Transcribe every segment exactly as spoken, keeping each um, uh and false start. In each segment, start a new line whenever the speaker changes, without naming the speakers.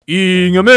잉여맨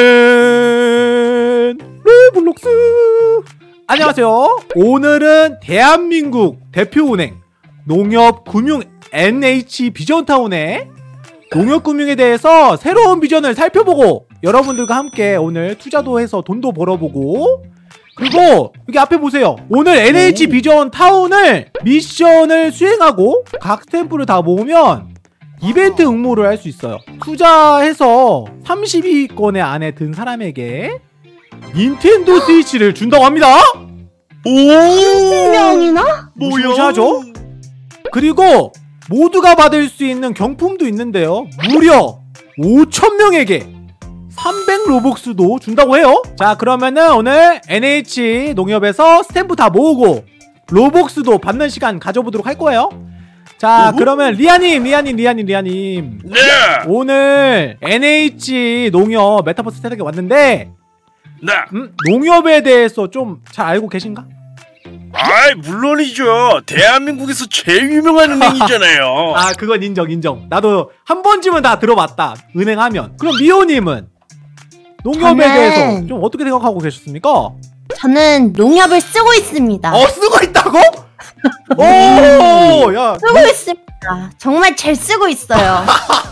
로블록스. 안녕하세요. 오늘은 대한민국 대표은행 농협금융 엔에이치 비전타운의 농협금융에 대해서 새로운 비전을 살펴보고 여러분들과 함께 오늘 투자도 해서 돈도 벌어보고, 그리고 여기 앞에 보세요. 오늘 엔에이치 비전타운을 미션을 수행하고 각 스탬프를 다 모으면 이벤트 응모를 할 수 있어요. 투자해서 삼십이 건의 안에 든 사람에게 닌텐도 스위치를 준다고 합니다.
오! 명이나?
무시하죠? 그리고 모두가 받을 수 있는 경품도 있는데요, 무려 오천 명에게 삼백 로벅스도 준다고 해요. 자, 그러면은 오늘 엔에이치 농협에서 스탬프 다 모으고 로벅스도 받는 시간 가져보도록 할 거예요. 자, 그러면 리아님, 리아님, 리아님, 리아님.
네!
오늘 엔에이치 농협 메타버스 세탁에 왔는데,
네!
음, 농협에 대해서 좀 잘 알고 계신가?
아이, 물론이죠. 대한민국에서 제일 유명한 은행이잖아요.
아, 그건 인정, 인정. 나도 한 번쯤은 다 들어봤다, 은행하면. 그럼 미호님은 농협에
저는...
대해서 좀 어떻게 생각하고 계셨습니까?
저는 농협을 쓰고 있습니다.
어, 쓰고 있다고? 오, 야,
쓰고 있습니다. 정말 잘 쓰고 있어요.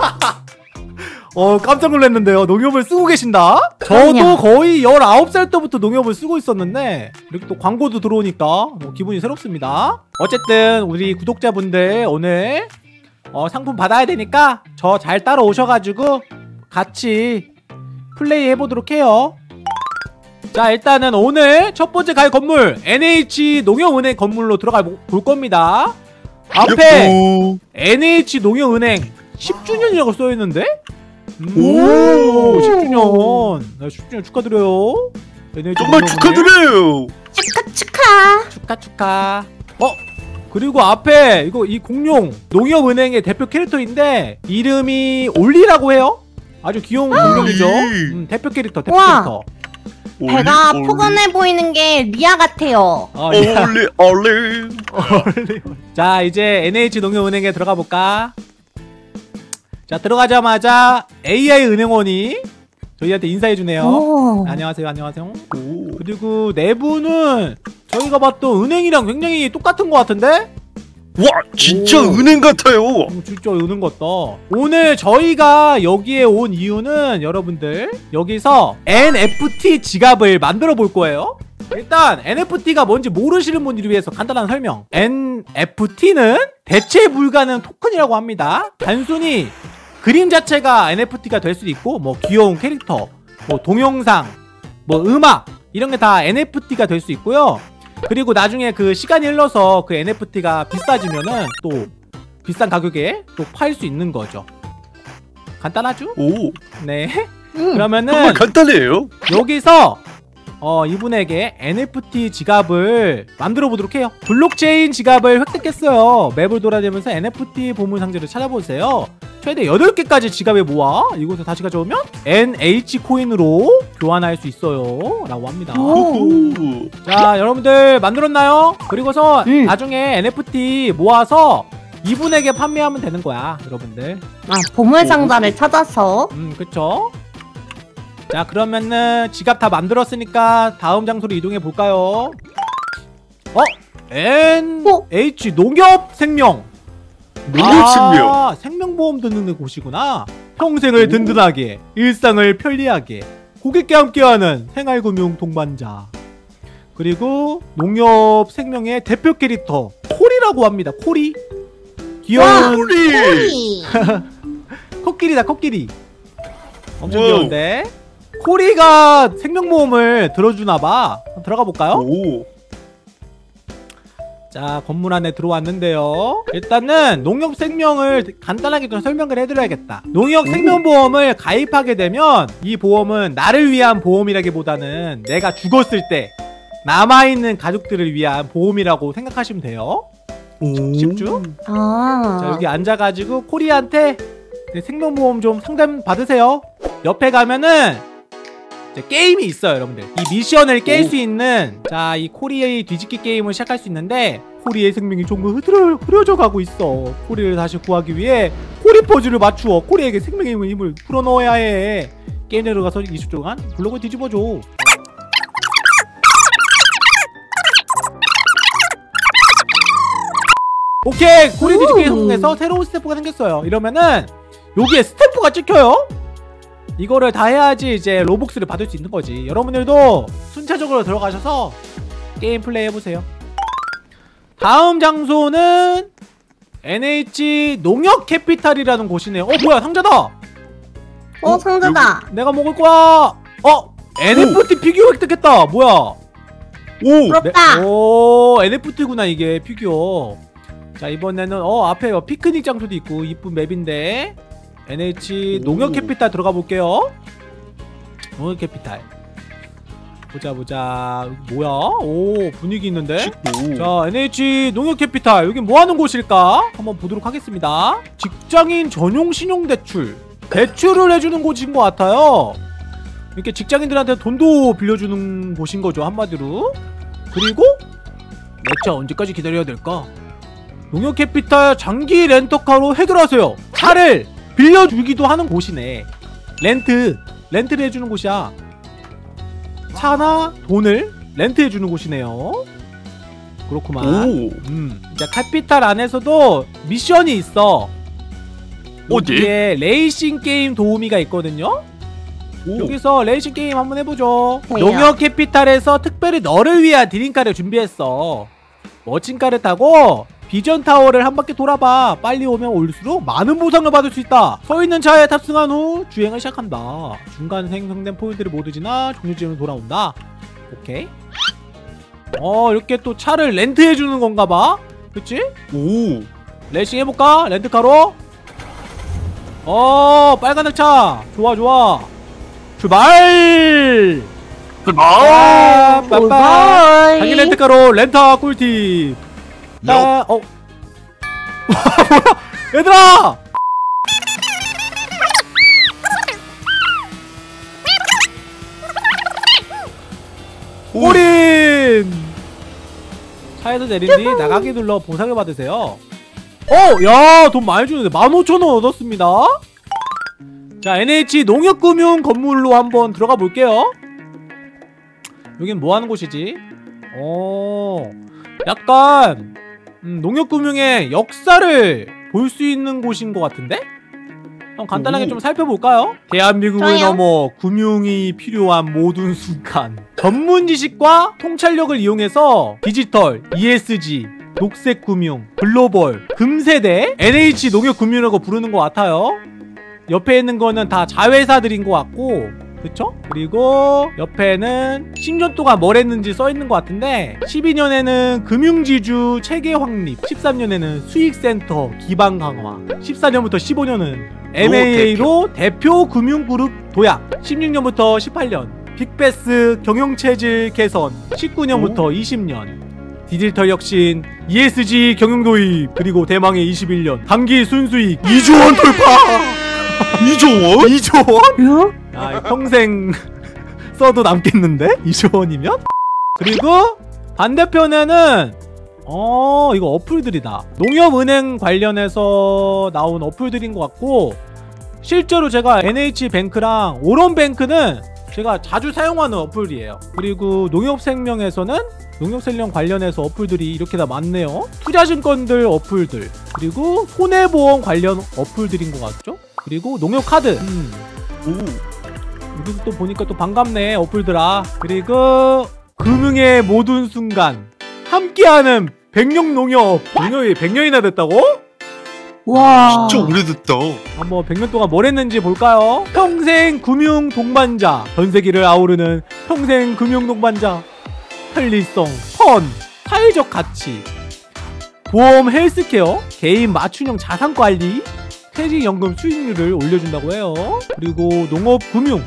어, 깜짝 놀랐는데요. 농협을 쓰고 계신다? 저도
그럼요.
거의 열아홉 살 때부터 농협을 쓰고 있었는데 이렇게 또 광고도 들어오니까 뭐 기분이 새롭습니다. 어쨌든 우리 구독자분들 오늘 어, 상품 받아야 되니까 저 잘 따라오셔가지고 같이 플레이 해보도록 해요. 자, 일단은 오늘 첫 번째 갈 건물 엔에이치 농협은행 건물로 들어가 볼 겁니다. 앞에
요호.
엔에이치 농협은행 십 주년이라고 써있는데? 음,
오,
십 주년. 네, 십 주년 축하드려요.
정말 축하드려요.
축하 축하.
축하 축하. 어? 그리고 앞에 이거 이 공룡 농협은행의 대표 캐릭터인데 이름이 올리라고 해요. 아주 귀여운 공룡이죠. 음, 대표 캐릭터, 대표
우와.
캐릭터.
배가 포근해 보이는 게 리아 같아요.
아, 예.
올리 올리.
올리. 자, 이제 엔에이치 농협은행에 들어가 볼까? 자, 들어가자마자 에이아이 은행원이 저희한테 인사해주네요.
오.
안녕하세요, 안녕하세요.
오.
그리고 내부는 저희가 봤던 은행이랑 굉장히 똑같은 것 같은데?
와, 진짜
오.
은행 같아요.
어, 진짜 은행 같다. 오늘 저희가 여기에 온 이유는 여러분들 여기서 엔에프티 지갑을 만들어 볼 거예요. 일단 엔에프티가 뭔지 모르시는 분들을 위해서 간단한 설명. 엔에프티는 대체 불가능 토큰이라고 합니다. 단순히 그림 자체가 엔에프티가 될 수도 있고, 뭐 귀여운 캐릭터, 뭐 동영상, 뭐 음악, 이런 게 다 엔에프티가 될 수 있고요. 그리고 나중에 그 시간이 흘러서 그 엔에프티가 비싸지면은 또 비싼 가격에 또 팔 수 있는 거죠. 간단하죠?
오.
네.
음.
그러면은
정말 간단해요.
여기서 어, 이분에게 엔에프티 지갑을 만들어 보도록 해요. 블록체인 지갑을 획득했어요. 맵을 돌아다니면서 엔에프티 보물 상자를 찾아보세요. 최대 여덟 개까지 지갑에 모아 이곳에 다시 가져오면 엔에이치 코인으로 교환할 수 있어요 라고 합니다.
오.
자, 여러분들 만들었나요? 그리고서
음.
나중에 엔에프티 모아서 이분에게 판매하면 되는 거야, 여러분들.
아, 보물 상자를 찾아서.
음, 그쵸? 자, 그러면은 지갑 다 만들었으니까 다음 장소로 이동해 볼까요? 어? 엔에이치 농협생명.
농협생명.
아, 생명보험 듣는 곳이구나. 평생을 든든하게, 일상을 편리하게, 고객과 함께하는 생활금융 동반자. 그리고 농협생명의 대표 캐릭터 코리라고 합니다. 코리. 귀여운
코리.
코끼리다, 코끼리. 엄청
와우.
귀여운데. 코리가 생명보험을 들어주나봐. 들어가 볼까요?
오.
자, 건물 안에 들어왔는데요. 일단은 농협생명을 간단하게 좀 설명을 해드려야겠다. 농협생명보험을 가입하게 되면 이 보험은 나를 위한 보험이라기보다는 내가 죽었을 때 남아있는 가족들을 위한 보험이라고 생각하시면 돼요. 쉽죠?
아.
자, 여기 앉아가지고 코리한테 생명보험 좀 상담 받으세요. 옆에 가면은 이제 게임이 있어요, 여러분들. 이 미션을 깰 수 있는, 자, 이 코리의 뒤집기 게임을 시작할 수 있는데 코리의 생명이 조금 흐트러, 흐려져 가고 있어. 코리를 다시 구하기 위해 코리 포즈를 맞추어 코리에게 생명의 힘을 풀어넣어야 해. 게임 내려가서 이십 초 동안 블록을 뒤집어줘. 오케이, 고리 뒤집기 성공해서 새로운 스태프가 생겼어요. 이러면은 여기에 스태프가 찍혀요. 이거를 다 해야지 이제 로복스를 받을 수 있는 거지. 여러분들도 순차적으로 들어가셔서 게임 플레이 해보세요. 다음 장소는 엔에이치 농협 캐피탈이라는 곳이네요. 어 뭐야, 상자다.
어, 상자다.
내가 먹을 거야. 어 엔에프티 피규어 획득했다. 뭐야.
오!
부럽다.
오 엔에프티구나 이게 피규어. 자 이번에는 어 앞에 피크닉 장소도 있고 이쁜 맵인데 엔에이치 농협 캐피탈 들어가 볼게요. 농협 캐피탈 보자 보자. 뭐야? 오 분위기 있는데?
식구.
자 엔에이치 농협 캐피탈 여긴 뭐하는 곳일까? 한번 보도록 하겠습니다. 직장인 전용 신용대출 대출을 해주는 곳인 것 같아요. 이렇게 직장인들한테 돈도 빌려주는 곳인 거죠 한마디로. 그리고 내 차 언제까지 기다려야 될까? 농협 캐피탈 장기 렌터카로 해결하세요. 차를 빌려주기도 하는 곳이네. 렌트 렌트를 해주는 곳이야. 차나 돈을 렌트해주는 곳이네요. 그렇구만.
오!
음. 자 캐피탈 안에서도 미션이 있어.
어디?
여기에 레이싱 게임 도우미가 있거든요.
오.
여기서 레이싱 게임 한번 해보죠.
뭐야?
농협 캐피탈에서 특별히 너를 위한 드림카를 준비했어. 멋진 카를 타고 비전 타워를 한 바퀴 돌아봐. 빨리 오면 올수록 많은 보상을 받을 수 있다. 서 있는 차에 탑승한 후 주행을 시작한다. 중간 생성된 포인트를 모두 지나 종료지점으로 돌아온다. 오케이. 어 이렇게 또 차를 렌트해주는 건가봐. 그치?
오!
레이싱 해볼까? 렌트카로? 어 빨간색 차 좋아 좋아. 출발!
아!
빠빠
오바이.
장기 렌트카로 렌터 꿀팁. 나 어. 얘들아! 올인! 차에서 내린 뒤 나가기 눌러 보상을 받으세요. 어! 야! 돈 많이 주는데 만 오천 원 얻었습니다. 자 엔에이치 농협금융 건물로 한번 들어가 볼게요. 여긴 뭐하는 곳이지? 어... 약간 음, 농협금융의 역사를 볼 수 있는 곳인 것 같은데? 한번 간단하게
오.
좀 살펴볼까요? 대한민국을
좋아요.
넘어 금융이 필요한 모든 순간 전문 지식과 통찰력을 이용해서 디지털, 이에스지, 녹색금융, 글로벌, 금세대, 엔에이치 농협금융이라고 부르는 것 같아요. 옆에 있는 거는 다 자회사들인 것 같고 그쵸? 그리고 옆에는 십 년 동안 뭘 했는지 써있는 것 같은데 십이 년에는 금융지주 체계 확립, 십삼 년에는 수익센터 기반 강화, 십사 년부터 십오 년은 엠에이에이로 대표 금융그룹 도약, 십육 년부터 십팔 년 빅베스 경영체질 개선, 십구 년부터
오.
이십 년 디지털 혁신, 이에스지 경영 도입, 그리고 대망의 이십일 년 단기 순수익 이조 원 돌파!
이조 원?
이조 원? 아, 평생 써도 남겠는데? 이조 원이면? 그리고 반대편에는 어 이거 어플들이다. 농협은행 관련해서 나온 어플들인 것 같고 실제로 제가 엔에이치뱅크랑 오런뱅크는 제가 자주 사용하는 어플이에요. 그리고 농협생명에서는 농협생명 관련해서 어플들이 이렇게 다 많네요. 투자증권들 어플들, 그리고 손해보험 관련 어플들인 것 같죠? 그리고 농협카드. 음.
오!
여기서 또 보니까 또 반갑네 어플들아. 그리고 금융의 모든 순간 함께하는 백년 농협. 농협이 백 년이나 됐다고?
와.
진짜 오래됐다.
한번 백 년 동안 뭘 했는지 볼까요? 평생 금융 동반자, 전세기를 아우르는 평생 금융 동반자, 편리성, 펀, 사회적 가치, 보험 헬스케어, 개인 맞춤형 자산관리, 퇴직연금 수익률을 올려준다고 해요. 그리고 농업금융,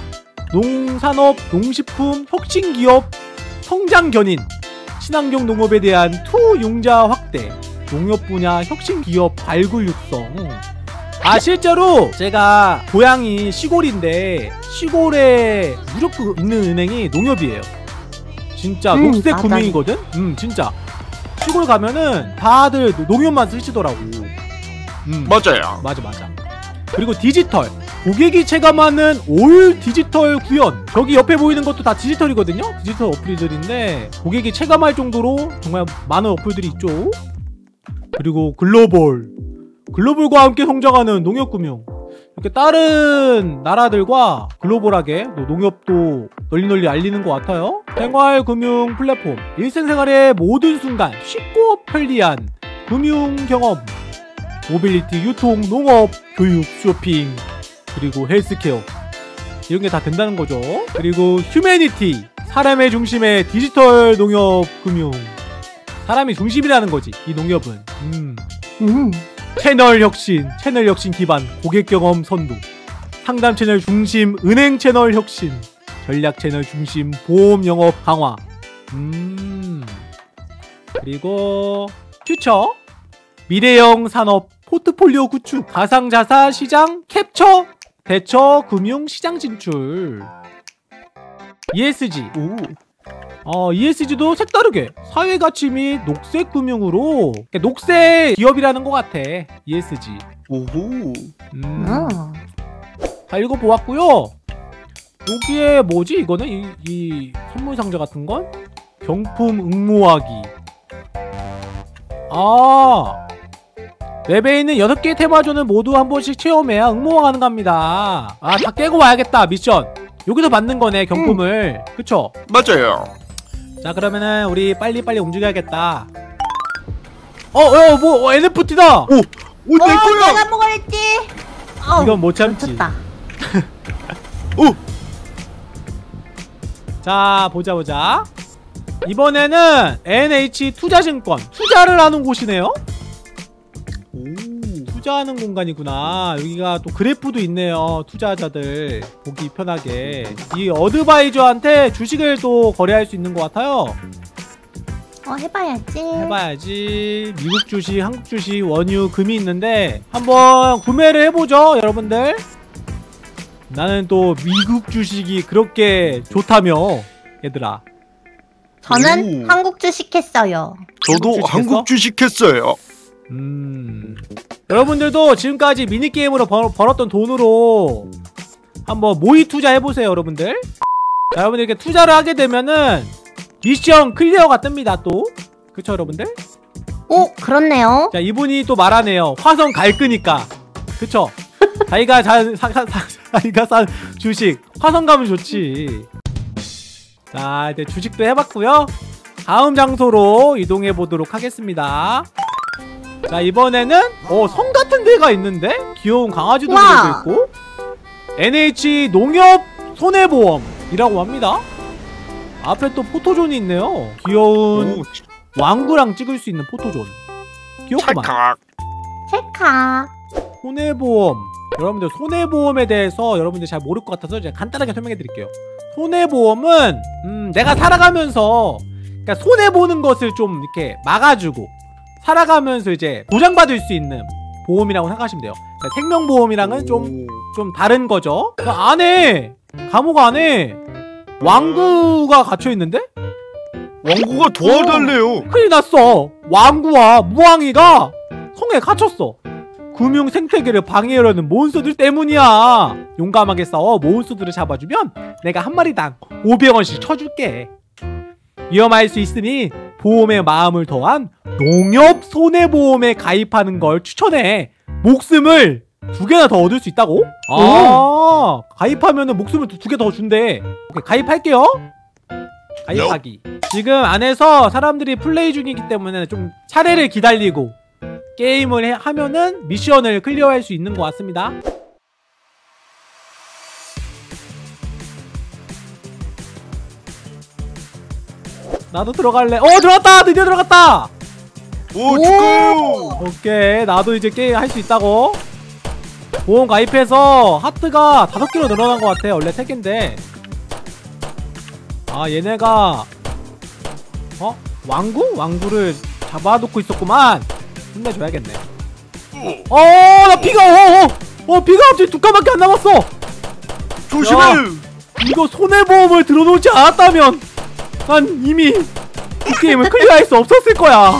농산업, 농식품, 혁신기업, 성장견인, 친환경 농업에 대한 투융자 확대, 농협 분야 혁신기업 발굴 육성. 아 실제로 제가 고향이 시골인데 시골에 무조건 있는 은행이 농협이에요. 진짜
음,
녹색
맞아.
금융이거든? 음 진짜 시골 가면은 다들 농협만 쓰시더라고. 음.
맞아요.
맞아 맞아. 그리고 디지털 고객이 체감하는 올 디지털 구현. 저기 옆에 보이는 것도 다 디지털이거든요. 디지털 어플들인데 고객이 체감할 정도로 정말 많은 어플들이 있죠. 그리고 글로벌 글로벌과 함께 성장하는 농협금융. 이렇게 다른 나라들과 글로벌하게 농협도 널리 널리 알리는 것 같아요. 생활금융 플랫폼. 일생생활의 모든 순간 쉽고 편리한 금융 경험. 모빌리티, 유통, 농업, 교육, 쇼핑, 그리고 헬스케어. 이런 게 다 된다는 거죠. 그리고 휴메니티. 사람의 중심의 디지털 농협 금융. 사람이 중심이라는 거지, 이 농협은. 음.
음.
채널 혁신, 채널 혁신 기반, 고객 경험 선도. 상담 채널 중심, 은행 채널 혁신. 전략 채널 중심, 보험 영업 강화. 음. 그리고 퓨처. 미래형 산업, 포트폴리오 구축, 가상자산 시장 캡처, 대처, 금융 시장 진출. 이에스지.
오.
어, 이에스지도 색다르게 사회가치 및 녹색 금융으로. 그러니까 녹색 기업이라는 것 같아, 이에스지.
오호.
음.
어.
다 읽어보았고요. 여기에 뭐지 이거는? 이, 이 선물 상자 같은 건? 경품 응모하기. 아, 맵에 있는 여섯 개의 테마존을 모두 한 번씩 체험해야 응모가 가능합니다. 아, 다 깨고 와야겠다. 미션 여기서 받는 거네, 경품을. 응. 그쵸?
맞아요.
자, 그러면은 우리 빨리빨리 움직여야겠다. 어, 어, 뭐 어, 엔에프티다.
오, 오, 내
어,
거야.
내가 먹을지. 어,
이건 못 참지.
좋다.
오.
자, 보자 보자. 이번에는 엔에이치 투자증권. 투자를 하는 곳이네요.
오.
투자하는 공간이구나. 여기가 또 그래프도 있네요. 투자자들 보기 편하게. 이 어드바이저한테 주식을 또 거래할 수 있는 것 같아요.
어, 해봐야지.
해봐야지. 미국 주식, 한국 주식, 원유, 금이 있는데 한번 구매를 해보죠, 여러분들. 나는 또 미국 주식이 그렇게 좋다며, 얘들아.
저는
오.
한국 주식 했어요.
저도
주식
한국 주식 했어요.
음. 여러분들도 지금까지 미니게임으로 벌, 벌었던 돈으로 한번 모의 투자 해보세요, 여러분들. 자, 여러분들 이렇게 투자를 하게 되면은 미션 클리어가 뜹니다, 또. 그쵸, 여러분들?
오, 그렇네요.
자, 이분이 또 말하네요. 화성 갈 거니까. 그쵸? 자기가 산, 사, 사, 사, 자기가 산 주식. 화성 가면 좋지. 자, 이제 주식도 해봤고요. 다음 장소로 이동해 보도록 하겠습니다. 자, 이번에는 어, 성 같은 데가 있는데? 귀여운 강아지도 그려져 있고. 엔에이치 농협 손해보험이라고 합니다. 앞에 또 포토존이 있네요. 귀여운
오,
왕구랑 찍을 수 있는 포토존. 귀엽구만.
찰칵.
찰칵.
손해보험. 여러분들 손해보험에 대해서 여러분들 잘 모를 것 같아서 제가 간단하게 설명해 드릴게요. 손해보험은 음, 내가 살아가면서 그러니까 손해보는 것을 좀 이렇게 막아주고 살아가면서 이제 보장받을 수 있는 보험이라고 생각하시면 돼요. 그러니까 생명보험이랑은 좀, 좀 다른 거죠. 그 안에 감옥 안에 왕구가 갇혀있는데?
왕구가 도와달래요.
큰일 났어. 왕구와 무왕이가 성에 갇혔어. 금융 생태계를 방해하려는 몬스터들 때문이야. 용감하게 싸워 몬스터들을 잡아주면 내가 한 마리당 오백 원씩 쳐줄게. 위험할 수 있으니 보험에 마음을 더한 농협 손해보험에 가입하는 걸 추천해. 목숨을 두 개나 더 얻을 수 있다고? 아, 가입하면은 목숨을 두 개 더 준대. 오케이, 가입할게요. 가입하기. 지금 안에서 사람들이 플레이 중이기 때문에 좀 차례를 기다리고 게임을 해, 하면은 미션을 클리어할 수 있는 것 같습니다. 나도 들어갈래. 어, 들어갔다. 드디어 들어갔다.
오, 축하해요.
오케이, 나도 이제 게임 할 수 있다고. 보험 가입해서 하트가 다섯 개로 늘어난 것 같아. 원래 세 개인데. 아, 얘네가 어? 왕구? 왕구를 잡아놓고 있었구만. 혼내줘야겠네. 어, 나 피가 어, 어, 어, 피가 갑자기 두 칸밖에 안 남았어.
조심해.
야, 이거 손해보험을 들어놓지 않았다면 난 이미 이 게임을 클리어할 수 없었을 거야.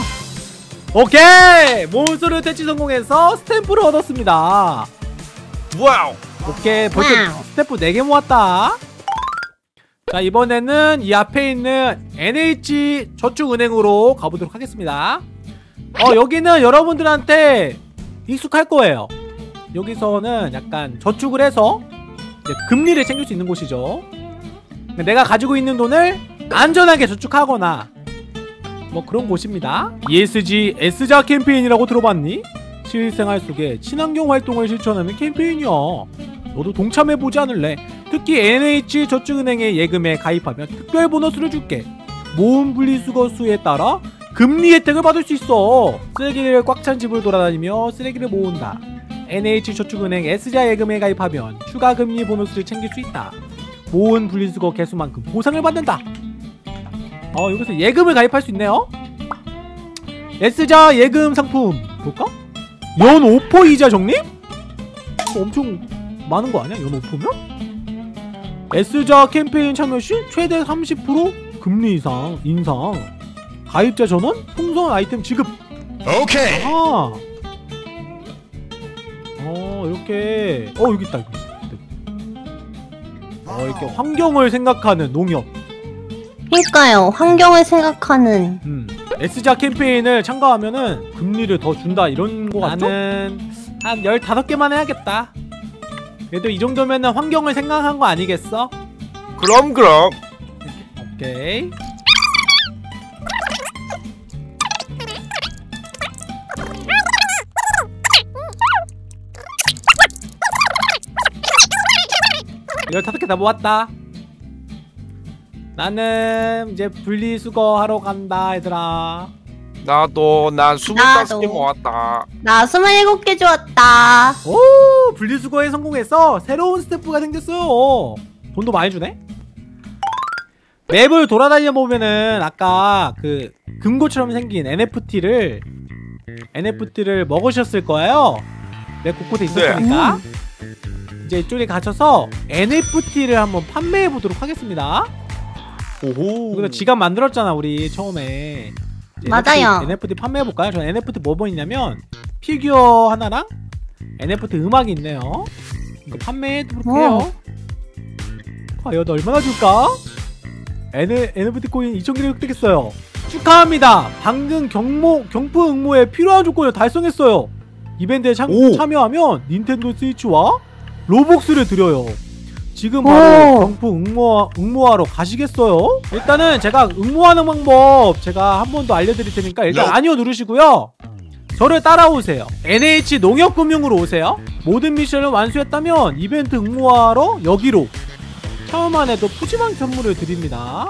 오케이! 몬스터를 퇴치 성공해서 스탬프를 얻었습니다.
와우.
오케이, 벌써
와우.
스태프 네 개 모았다. 자, 이번에는 이 앞에 있는 엔에이치저축은행으로 가보도록 하겠습니다. 어, 여기는 여러분들한테 익숙할 거예요. 여기서는 약간 저축을 해서 이제 금리를 챙길 수 있는 곳이죠. 내가 가지고 있는 돈을 안전하게 저축하거나 뭐 그런 곳입니다. 이에스지 S자 캠페인이라고 들어봤니? 실생활 속에 친환경 활동을 실천하는 캠페인이야. 너도 동참해보지 않을래? 특히 엔에이치저축은행의 예금에 가입하면 특별 보너스를 줄게. 모은 분리수거 수에 따라 금리 혜택을 받을 수 있어. 쓰레기를 꽉 찬 집을 돌아다니며 쓰레기를 모은다. 엔에이치저축은행 S자 예금에 가입하면 추가 금리 보너스를 챙길 수 있다. 모은 분리수거 개수만큼 보상을 받는다. 어, 여기서 예금을 가입할 수 있네요. S자 예금 상품 볼까? 연 오 퍼센트 이자 적립? 엄청 많은 거 아니야? 연 오 퍼센트면? S자 캠페인 참여 시 최대 삼십 퍼센트 금리 이상 인상. 가입자 전원 풍선 아이템 지급.
오케이.
아. 어, 이렇게. 어, 여기 있다. 여기. 어, 이렇게 환경을 생각하는 농협.
그러니까요. 환경을 생각하는.
음. S자 캠페인을 참가하면은 금리를 더 준다 이런 거 같죠? 나는 한 열다섯 개만 해야겠다. 그래도 이 정도면은 환경을 생각한 거 아니겠어?
그럼 그럼.
오케이. 열다섯 개 다 모았다. 나는 이제 분리수거 하러 간다 얘들아.
나도 난 스물다섯 개
나도.
모았다.
나 스물일곱 개 주었다.
오, 분리수거에 성공해서 새로운 스태프가 생겼어요. 돈도 많이 주네. 맵을 돌아다녀 보면은 아까 그 금고처럼 생긴 엔에프티를 엔에프티를 먹으셨을 거예요. 맵 곳곳에 있었으니까. 이제 이쪽에 가셔서 엔에프티를 한번 판매해 보도록 하겠습니다.
오호.
여기서 지갑 만들었잖아 우리 처음에.
맞아요.
엔에프티 판매해 볼까요? 저 엔에프티 뭐 뭐 있냐면 피규어 하나랑 엔에프티 음악이 있네요. 이거 판매해 보도록 해요. 과연 얼마나 줄까? N, 엔에프티 코인 이천 개를 획득했어요. 축하합니다. 방금 경모, 경품 응모에 필요한 조건을 달성했어요. 이벤트에 참, 참여하면 닌텐도 스위치와 로복스를 드려요. 지금 바로 경품 응모, 응모하러 가시겠어요? 일단은 제가 응모하는 방법 제가 한 번 더 알려드릴 테니까 일단
네.
아니요 누르시고요. 저를 따라오세요. 엔에이치 농협금융으로 오세요. 모든 미션을 완수했다면 이벤트 응모하러 여기로. 처음만 해도 푸짐한 선물을 드립니다.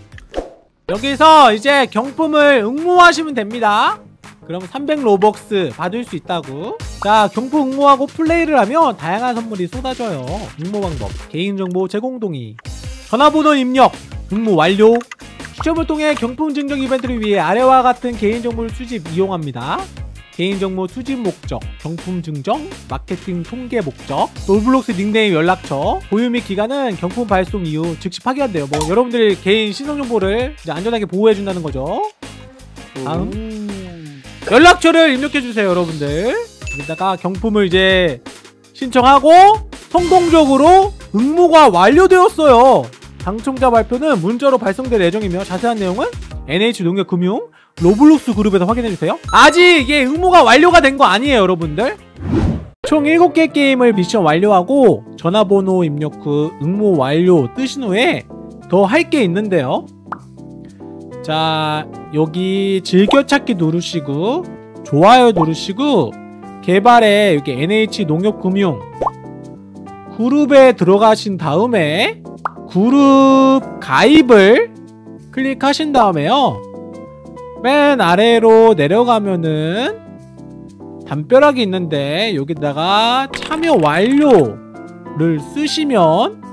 여기서 이제 경품을 응모하시면 됩니다. 그럼 삼백 로벅스 받을 수 있다고. 자, 경품 응모하고 플레이를 하면 다양한 선물이 쏟아져요. 응모 방법, 개인정보 제공 동의, 전화번호 입력, 응모 완료. 추첨을 통해 경품 증정 이벤트를 위해 아래와 같은 개인정보를 수집 이용합니다. 개인정보 수집 목적, 경품 증정, 마케팅 통계 목적, 로블록스 닉네임 연락처, 보유 및 기간은 경품 발송 이후 즉시 파기한대요. 뭐 여러분들의 개인 신성정보를 이제 안전하게 보호해준다는 거죠. 다음 연락처를 입력해주세요 여러분들. 여기다가 경품을 이제 신청하고 성공적으로 응모가 완료되었어요. 당첨자 발표는 문자로 발송될 예정이며 자세한 내용은 엔에이치농협금융 로블록스 그룹에서 확인해주세요. 아직 이게 응모가 완료가 된 거 아니에요 여러분들. 총 일곱 개 게임을 미션 완료하고 전화번호 입력 후 응모 완료 뜨신 후에 더 할 게 있는데요. 자, 여기 즐겨찾기 누르시고 좋아요 누르시고 개발에 여기 엔에이치농협금융 그룹에 들어가신 다음에 그룹 가입을 클릭하신 다음에요. 맨 아래로 내려가면은 담벼락이 있는데 여기다가 참여 완료를 쓰시면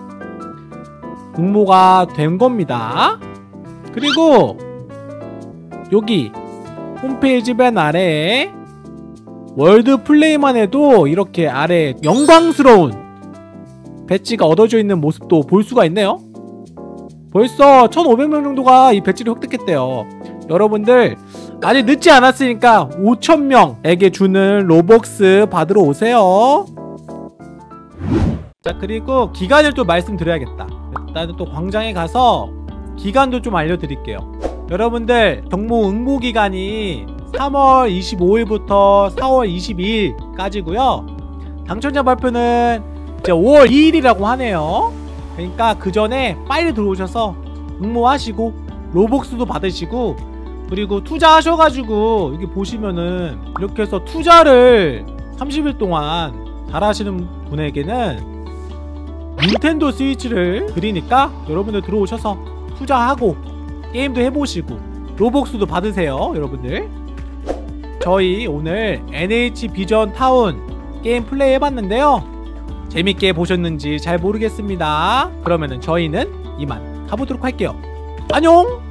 응모가 된 겁니다. 그리고 여기 홈페이지 맨 아래에 월드 플레이만 해도 이렇게 아래 영광스러운 배지가 얻어져 있는 모습도 볼 수가 있네요. 벌써 천오백 명 정도가 이 배지를 획득했대요. 여러분들 아직 늦지 않았으니까 오천 명에게 주는 로벅스 받으러 오세요. 자, 그리고 기간을 또 말씀드려야겠다. 일단은 또 광장에 가서 기간도 좀 알려드릴게요. 여러분들 정모 응모 기간이 삼월 이십오일부터 사월 이십이일까지고요 당첨자 발표는 이제 오월 이일이라고 하네요. 그러니까 그 전에 빨리 들어오셔서 응모하시고 로벅스도 받으시고, 그리고 투자하셔가지고 여기 보시면은 이렇게 해서 투자를 삼십일 동안 잘하시는 분에게는 닌텐도 스위치를 드리니까 여러분들 들어오셔서 투자하고 게임도 해보시고 로벅스도 받으세요. 여러분들, 저희 오늘 엔에이치 비전 타운 게임 플레이 해봤는데요, 재밌게 보셨는지 잘 모르겠습니다. 그러면은 저희는 이만 가보도록 할게요. 안녕!